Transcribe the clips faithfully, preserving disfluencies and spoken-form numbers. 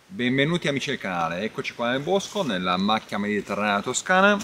Benvenuti amici del canale, eccoci qua nel bosco, nella macchia mediterranea toscana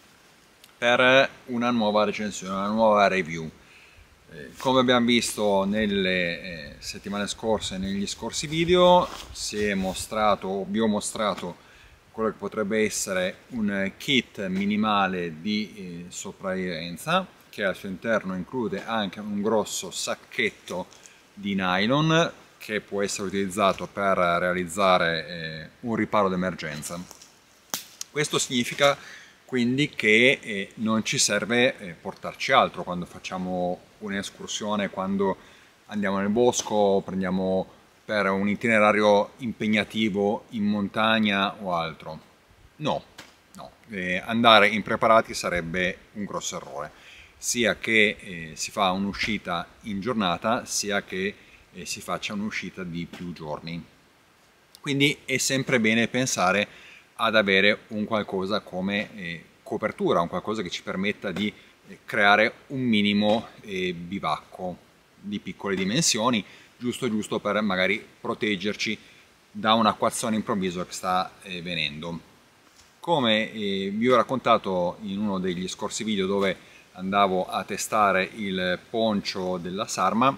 per una nuova recensione, una nuova review. Eh, come abbiamo visto nelle eh, settimane scorse, negli scorsi video, si è mostrato, vi ho mostrato quello che potrebbe essere un kit minimale di eh, sopravvivenza che al suo interno include anche un grosso sacchetto di nylon che può essere utilizzato per realizzare eh, un riparo d'emergenza. Questo significa quindi che eh, non ci serve eh, portarci altro quando facciamo un'escursione, quando andiamo nel bosco, prendiamo per un itinerario impegnativo in montagna o altro. No, no. Eh, andare impreparati sarebbe un grosso errore, sia che eh, si fa un'uscita in giornata, sia che eh, si faccia un'uscita di più giorni. Quindi è sempre bene pensare ad avere un qualcosa come eh, copertura, un qualcosa che ci permetta di eh, creare un minimo eh, bivacco di piccole dimensioni, giusto giusto per magari proteggerci da un acquazzone improvviso che sta eh, venendo. Come eh, vi ho raccontato in uno degli scorsi video dove andavo a testare il poncio della Sarma,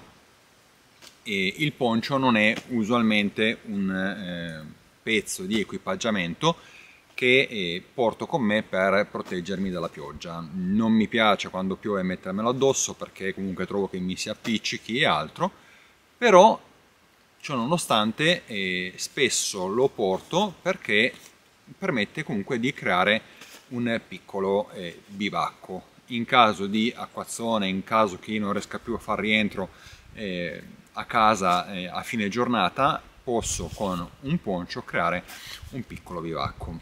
e il poncio non è usualmente un eh, pezzo di equipaggiamento che eh, porto con me per proteggermi dalla pioggia. Non mi piace quando piove mettermelo addosso perché comunque trovo che mi si appiccichi e altro, però ciò nonostante eh, spesso lo porto perché permette comunque di creare un piccolo eh, bivacco. In caso di acquazzone, in caso che io non riesca più a far rientro eh, a casa eh, a fine giornata, posso con un poncio creare un piccolo bivacco.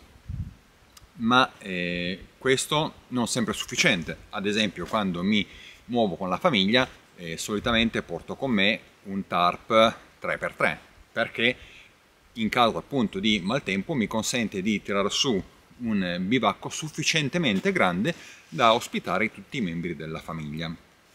Ma eh, questo non sempre è sufficiente. Ad esempio, quando mi muovo con la famiglia, eh, solitamente porto con me un tarp tre per tre, perché in caso appunto di maltempo mi consente di tirare su un bivacco sufficientemente grande da ospitare tutti i membri della famiglia.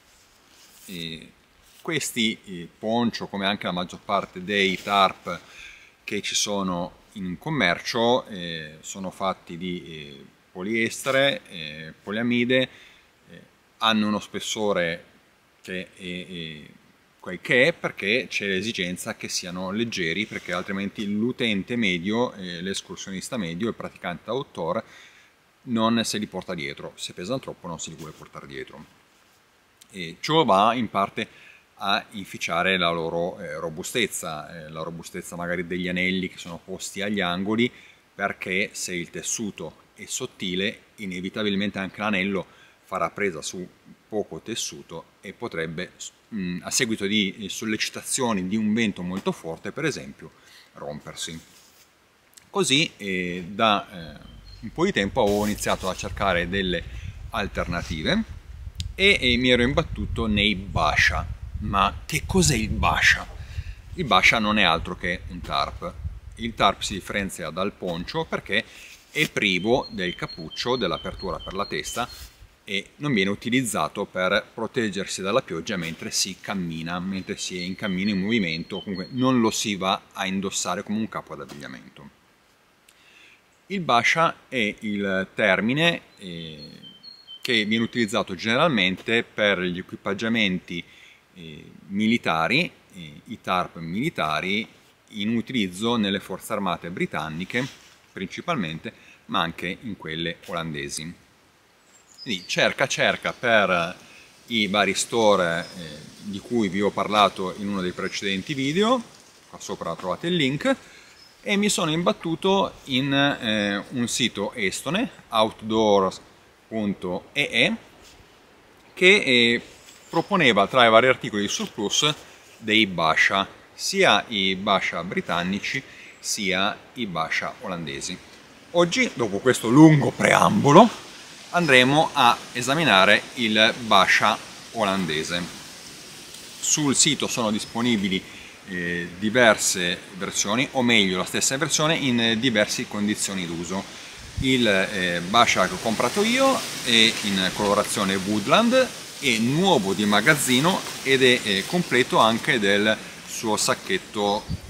E questi eh, poncio, come anche la maggior parte dei tarp che ci sono in commercio, eh, sono fatti di eh, poliestere, eh, poliamide, eh, hanno uno spessore che è, è quel che è, perché c'è l'esigenza che siano leggeri, perché altrimenti l'utente medio, eh, l'escursionista medio, il praticante outdoor non se li porta dietro, se pesano troppo non se li vuole portare dietro. E ciò va in parte a inficiare la loro eh, robustezza, eh, la robustezza magari degli anelli che sono posti agli angoli, perché se il tessuto è sottile inevitabilmente anche l'anello farà presa su poco tessuto e potrebbe mh, a seguito di sollecitazioni di un vento molto forte per esempio rompersi. Così eh, da eh, un po' di tempo avevo iniziato a cercare delle alternative e, e mi ero imbattuto nei Bascia. Ma che cos'è il Bascia? Il Bascia non è altro che un tarp. Il tarp si differenzia dal poncio perché è privo del cappuccio, dell'apertura per la testa, e non viene utilizzato per proteggersi dalla pioggia mentre si cammina, mentre si è in cammino, in movimento, comunque non lo si va a indossare come un capo d'abbigliamento. Il Bascia è il termine eh, che viene utilizzato generalmente per gli equipaggiamenti eh, militari, eh, i tarp militari in utilizzo nelle forze armate britanniche principalmente, ma anche in quelle olandesi. Quindi cerca cerca per i vari store eh, di cui vi ho parlato in uno dei precedenti video, qua sopra trovate il link, e mi sono imbattuto in eh, un sito estone, outdoors punto e e, che eh, proponeva tra i vari articoli di surplus dei Bascia, sia i Bascia britannici sia i Bascia olandesi. Oggi, dopo questo lungo preambolo, andremo a esaminare il Bascia olandese. Sul sito sono disponibili eh, diverse versioni, o meglio la stessa versione in diverse condizioni d'uso. Il eh, Bascia che ho comprato io è in colorazione Woodland, è nuovo di magazzino ed è eh, completo anche del suo sacchetto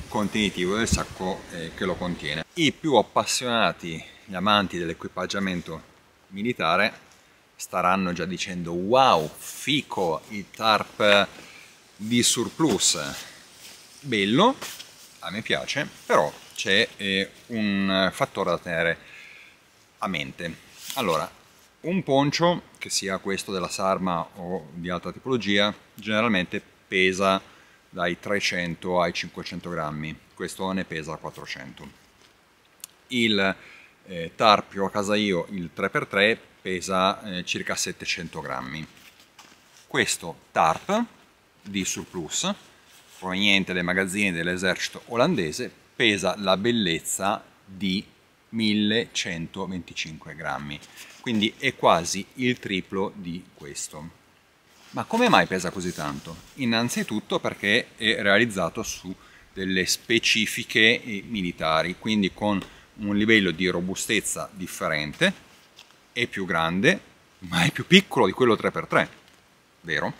contenitivo del sacco eh, che lo contiene. I più appassionati, gli amanti dell'equipaggiamento militare, staranno già dicendo: wow, fico, il tarp di surplus, bello, a me piace, però c'è eh, un fattore da tenere a mente. Allora, un poncio, che sia questo della Sarma o di altra tipologia, generalmente pesa dai trecento ai cinquecento grammi, questo ne pesa quattrocento. Il eh, tarp che ho a casa io, il tre per tre, pesa eh, circa settecento grammi. Questo tarp di surplus, proveniente dai magazzini dell'esercito olandese, pesa la bellezza di millecentoventicinque grammi, quindi è quasi il triplo di questo. Ma come mai pesa così tanto? Innanzitutto perché è realizzato su delle specifiche militari, quindi con un livello di robustezza differente, è più grande, ma è più piccolo di quello tre per tre, vero?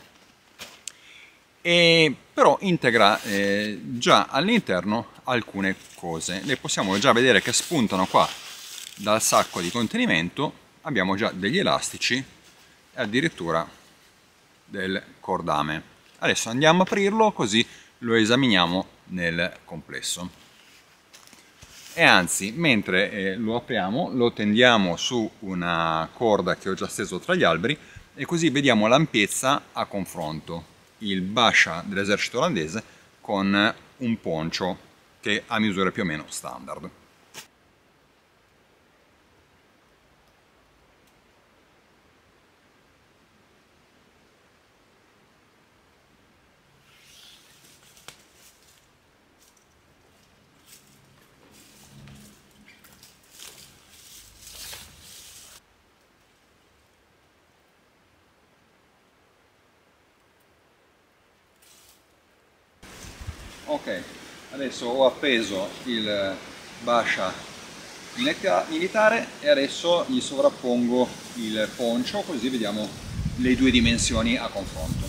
E però integra eh, già all'interno alcune cose. Le possiamo già vedere che spuntano qua dal sacco di contenimento, abbiamo già degli elastici e addirittura del cordame. Adesso andiamo a aprirlo così lo esaminiamo nel complesso. E anzi, mentre eh, lo apriamo, lo tendiamo su una corda che ho già steso tra gli alberi e così vediamo l'ampiezza a confronto. Il Bascia dell'esercito olandese con un poncio che ha misure più o meno standard. Ok, adesso ho appeso il Bascia militare e adesso gli sovrappongo il poncio, così vediamo le due dimensioni a confronto.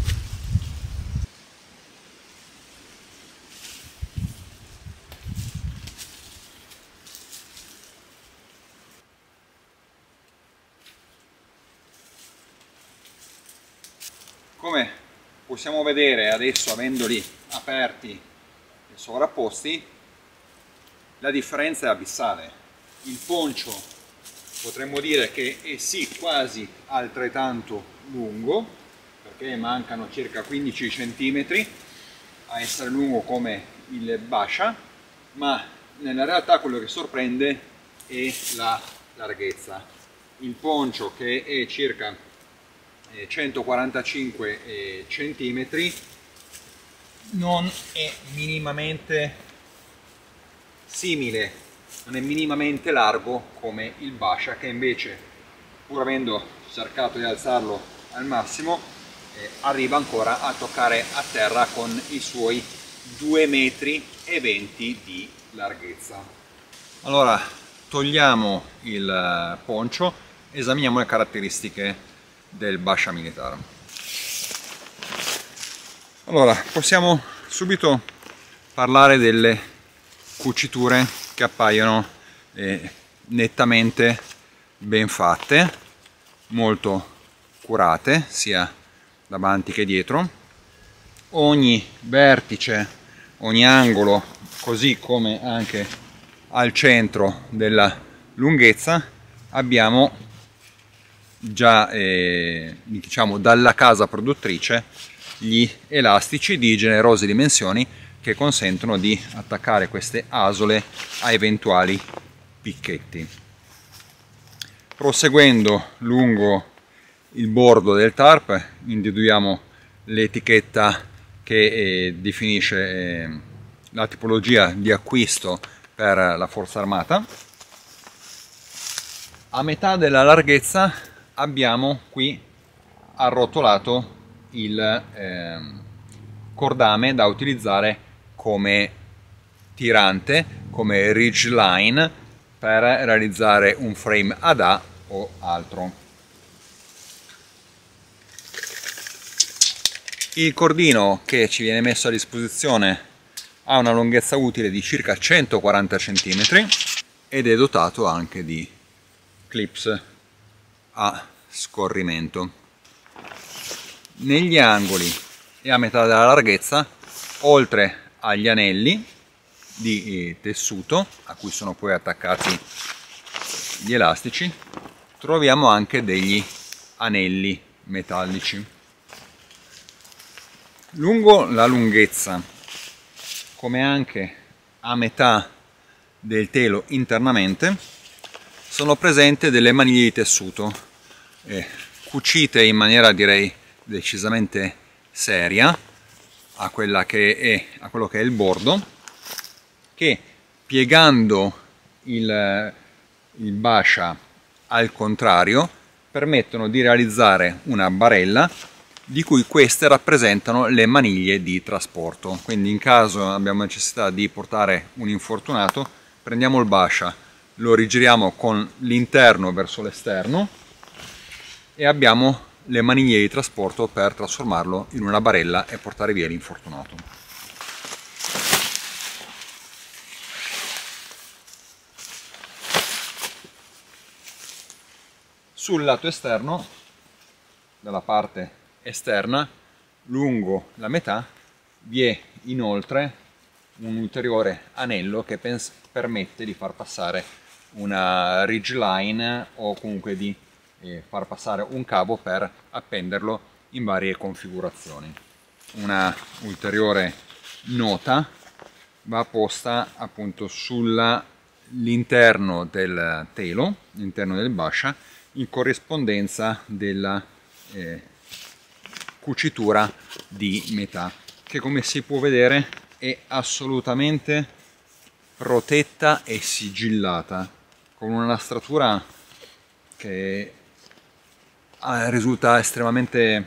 Come possiamo vedere adesso, avendoli aperti e sovrapposti, la differenza è abissale. Il poncio potremmo dire che è sì quasi altrettanto lungo, perché mancano circa quindici centimetri a essere lungo come il Bascia, ma nella realtà quello che sorprende è la larghezza. Il poncio, che è circa centoquarantacinque centimetri, non è minimamente simile, non è minimamente largo come il Bascia, che invece, pur avendo cercato di alzarlo al massimo, eh, arriva ancora a toccare a terra con i suoi due metri e venti di larghezza. Allora, togliamo il poncio, esaminiamo le caratteristiche del Bascia militare. Allora, possiamo subito parlare delle cuciture che appaiono eh, nettamente ben fatte, molto curate, sia davanti che dietro. Ogni vertice, ogni angolo, così come anche al centro della lunghezza, abbiamo già, eh, diciamo, dalla casa produttrice gli elastici di generose dimensioni che consentono di attaccare queste asole a eventuali picchetti. Proseguendo lungo il bordo del tarp individuiamo l'etichetta che eh, definisce eh, la tipologia di acquisto per la forza armata. A metà della larghezza abbiamo qui arrotolato il eh, cordame da utilizzare come tirante, come ridge line, per realizzare un frame ad A o altro. Il cordino che ci viene messo a disposizione ha una lunghezza utile di circa centoquaranta centimetri ed è dotato anche di clips a scorrimento. Negli angoli e a metà della larghezza, oltre agli anelli di tessuto a cui sono poi attaccati gli elastici, troviamo anche degli anelli metallici. Lungo la lunghezza, come anche a metà del telo internamente, sono presenti delle maniglie di tessuto eh, cucite in maniera, direi, decisamente seria a, quella che è, a quello che è il bordo, che piegando il, il bascia al contrario permettono di realizzare una barella di cui queste rappresentano le maniglie di trasporto. Quindi in caso abbiamo necessità di portare un infortunato, prendiamo il bascia, lo rigiriamo con l'interno verso l'esterno e abbiamo le maniglie di trasporto per trasformarlo in una barella e portare via l'infortunato. Sul lato esterno, dalla parte esterna, lungo la metà, vi è inoltre un ulteriore anello che permette di far passare una ridge line o comunque di eh, far passare un cavo per appenderlo in varie configurazioni. Una ulteriore nota va posta appunto sull'interno del telo, l'interno del bascia, in corrispondenza della eh, cucitura di metà, che come si può vedere è assolutamente protetta e sigillata, con una nastratura che risulta estremamente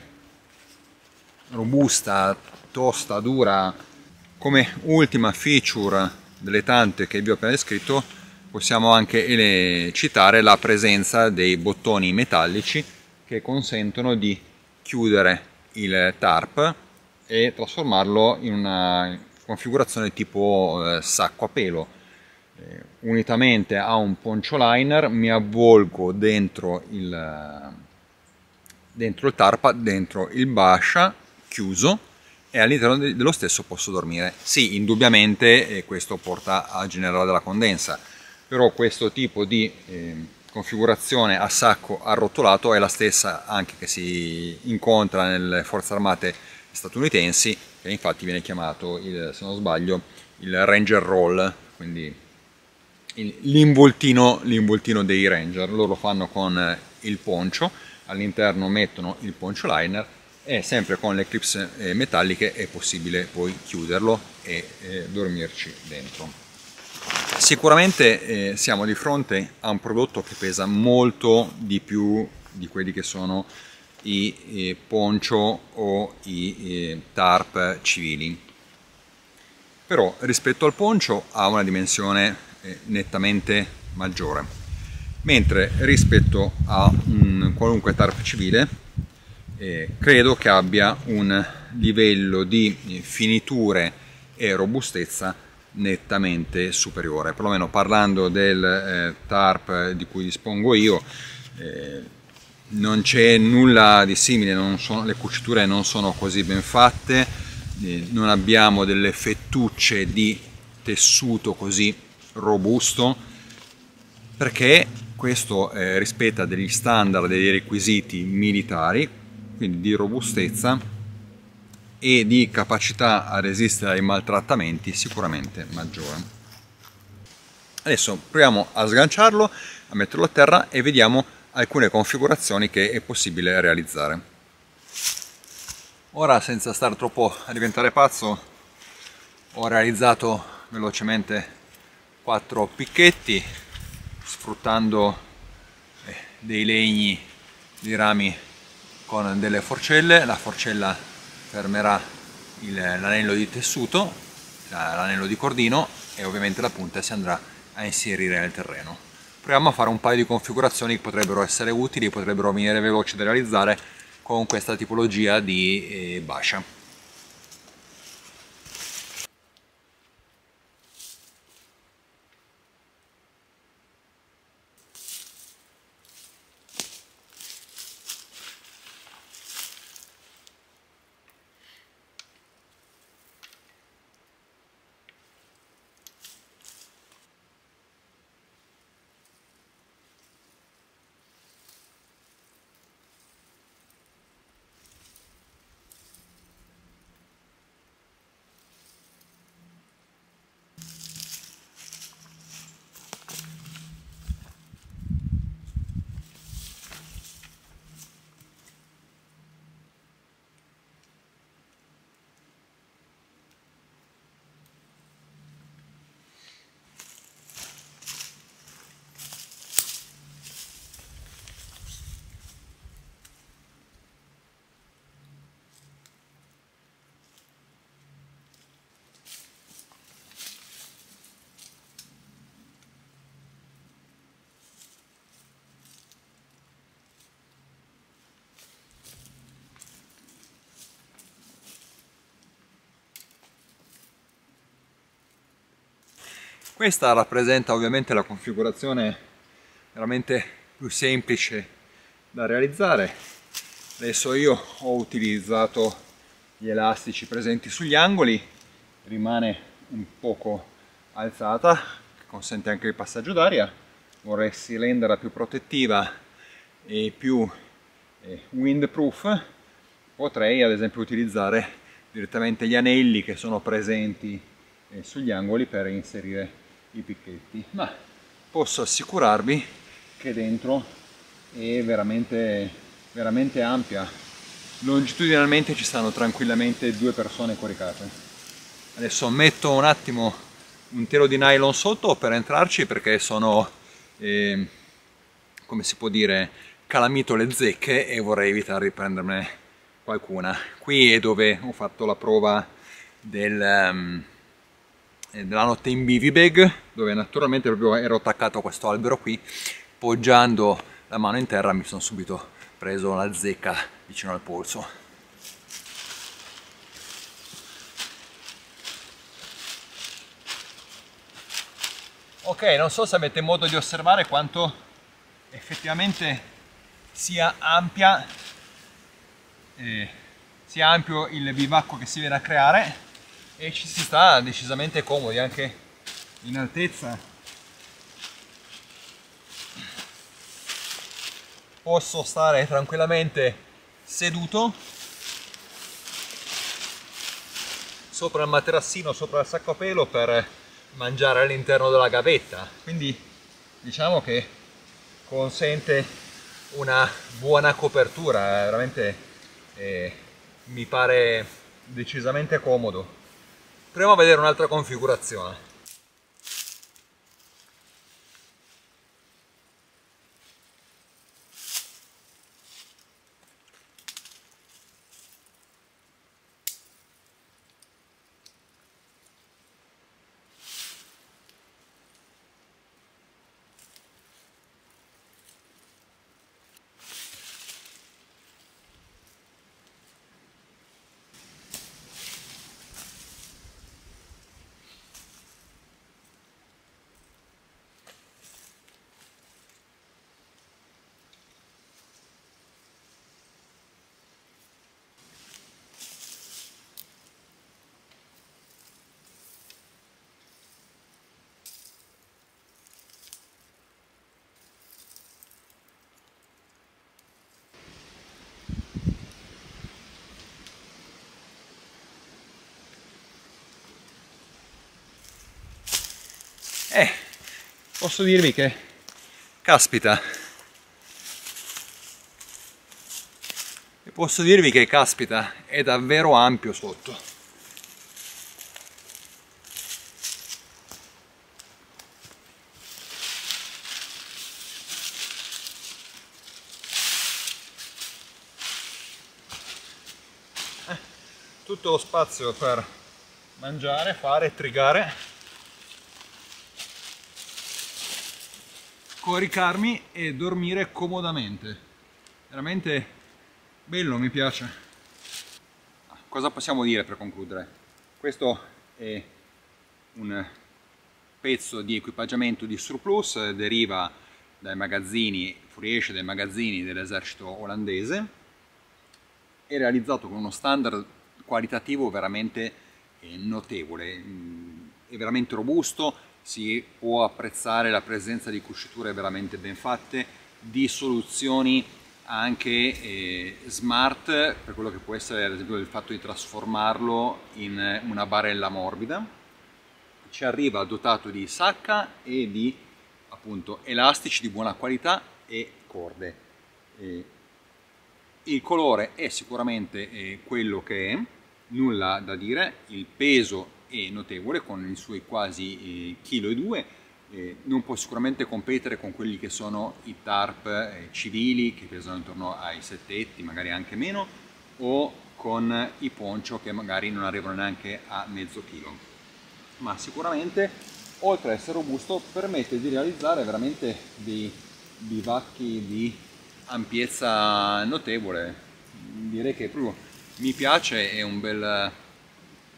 robusta, tosta, dura. Come ultima feature delle tante che vi ho appena descritto, possiamo anche citare la presenza dei bottoni metallici che consentono di chiudere il tarp e trasformarlo in una configurazione tipo eh, sacco a pelo. Eh, unitamente a un poncho liner mi avvolgo dentro il, dentro il tarp, dentro il bascia chiuso, e all'interno de dello stesso posso dormire. Sì, indubbiamente eh, questo porta a generare della condensa, però questo tipo di eh, configurazione a sacco arrotolato è la stessa anche che si incontra nelle forze armate statunitensi, che infatti viene chiamato, il, se non sbaglio, il Ranger Roll, quindi l'involtino l'involtino dei Ranger. Loro lo fanno con il poncio, all'interno mettono il poncio liner e sempre con le clips metalliche è possibile poi chiuderlo e eh, dormirci dentro. Sicuramente eh, siamo di fronte a un prodotto che pesa molto di più di quelli che sono i eh, poncho o i eh, tarp civili, però rispetto al poncio ha una dimensione eh, nettamente maggiore, mentre rispetto a un qualunque tarp civile eh, credo che abbia un livello di eh, finiture e robustezza nettamente superiore. Perlomeno parlando del eh, tarp di cui dispongo io, eh, non c'è nulla di simile, non sono, le cuciture non sono così ben fatte, eh, non abbiamo delle fettucce di tessuto così robusto, perché questo eh, rispetta degli standard, dei requisiti militari, quindi di robustezza e di capacità a resistere ai maltrattamenti sicuramente maggiore. Adesso proviamo a sganciarlo, a metterlo a terra e vediamo alcune configurazioni che è possibile realizzare. Ora, senza stare troppo a diventare pazzo, ho realizzato velocemente quattro picchetti sfruttando dei legni di rami con delle forcelle. La forcella fermerà l'anello di tessuto, l'anello di cordino, e ovviamente la punta si andrà a inserire nel terreno. Proviamo a fare un paio di configurazioni che potrebbero essere utili, potrebbero venire veloci da realizzare con questa tipologia di eh, bascia. Questa rappresenta ovviamente la configurazione veramente più semplice da realizzare. Adesso io ho utilizzato gli elastici presenti sugli angoli, rimane un poco alzata, che consente anche il passaggio d'aria. Vorresti renderla più protettiva e più eh, windproof, potrei ad esempio utilizzare direttamente gli anelli che sono presenti eh, sugli angoli per inserire i picchetti, ma posso assicurarvi che dentro è veramente, veramente ampia. Longitudinalmente ci stanno tranquillamente due persone coricate. Adesso metto un attimo un telo di nylon sotto per entrarci, perché sono eh, come si può dire, calamito le zecche e vorrei evitare di prendermene qualcuna. Qui è dove ho fatto la prova del um, della notte in bivy bag, dove naturalmente proprio ero attaccato a questo albero qui, poggiando la mano in terra mi sono subito preso una zecca vicino al polso. Ok, non so se avete modo di osservare quanto effettivamente sia ampia, eh, sia ampio il bivacco che si viene a creare, e ci si sta decisamente comodi anche in altezza. Posso stare tranquillamente seduto sopra il materassino, sopra il sacco a pelo, per mangiare all'interno della gavetta, quindi diciamo che consente una buona copertura, veramente eh, mi pare decisamente comodo. Proviamo a vedere un'altra configurazione. Eh, posso dirvi che, caspita, e posso dirvi che, caspita, è davvero ampio sotto. Eh, tutto lo spazio per mangiare, fare, trigare, coricarmi e dormire comodamente. Veramente bello, mi piace. Cosa possiamo dire per concludere? Questo è un pezzo di equipaggiamento di surplus, deriva dai magazzini, fuoriesce dai magazzini dell'esercito olandese, è realizzato con uno standard qualitativo veramente notevole, è veramente robusto. Si può apprezzare la presenza di cuciture veramente ben fatte, di soluzioni anche eh, smart, per quello che può essere ad esempio il fatto di trasformarlo in una barella morbida. Ci arriva dotato di sacca e di appunto elastici di buona qualità e corde. Eh, il colore è sicuramente eh, quello che è, nulla da dire, il peso è notevole con i suoi quasi eh, chilo e due, eh, non può sicuramente competere con quelli che sono i tarp eh, civili che pesano intorno ai settetti, magari anche meno, o con i poncho che magari non arrivano neanche a mezzo chilo, ma sicuramente oltre ad essere robusto permette di realizzare veramente dei bivacchi di ampiezza notevole. Direi che proprio mi piace, è un bel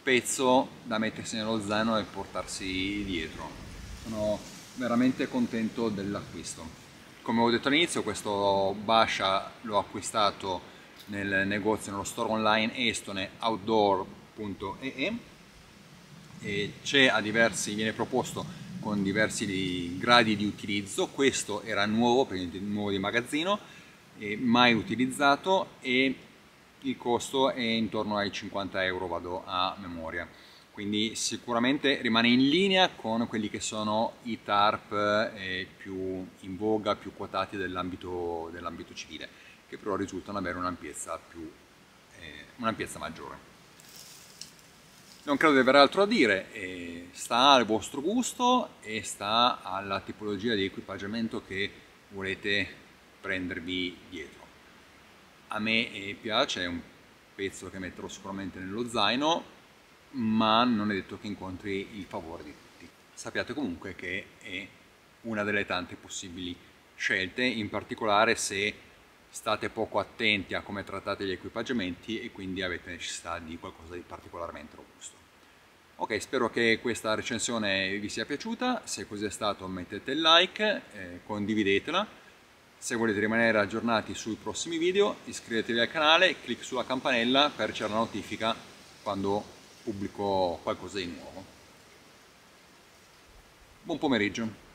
pezzo da mettersi nello zaino e portarsi dietro. Sono veramente contento dell'acquisto. Come ho detto all'inizio, questo Bascia l'ho acquistato nel negozio, nello store online estone outdoor punto e e e c'è a diversi, viene proposto con diversi gradi di utilizzo. Questo era nuovo, praticamente nuovo di magazzino, e mai utilizzato, e il costo è intorno ai cinquanta euro, vado a memoria, quindi sicuramente rimane in linea con quelli che sono i tarp eh, più in voga, più quotati dell'ambito dell'ambito civile, che però risultano avere un'ampiezza più eh, un'ampiezza maggiore. Non credo di avere altro da dire, eh, sta al vostro gusto e sta alla tipologia di equipaggiamento che volete prendervi dietro. A me eh, piace, è un pezzo che metterò sicuramente nello zaino, ma non è detto che incontri il favore di tutti. Sappiate comunque che è una delle tante possibili scelte, in particolare se state poco attenti a come trattate gli equipaggiamenti e quindi avete necessità di qualcosa di particolarmente robusto. Ok, spero che questa recensione vi sia piaciuta. Se così è stato, mettete il like, eh, condividetela. Se volete rimanere aggiornati sui prossimi video, iscrivetevi al canale, clic sulla campanella per ricevere la notifica quando pubblico qualcosa di nuovo. Buon pomeriggio!